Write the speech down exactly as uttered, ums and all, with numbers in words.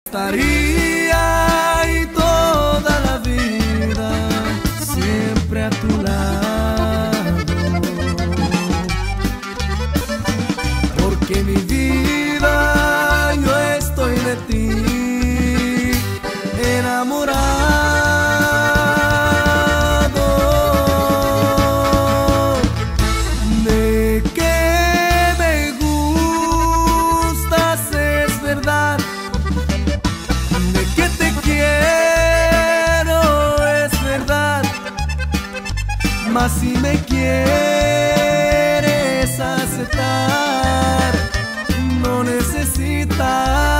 estaría ahí toda la vida, siempre a tu lado, porque mi vida yo estoy de ti enamorado. De que me gustas es verdad, de que te quiero es verdad, mas si me quieres aceptar, no necesitas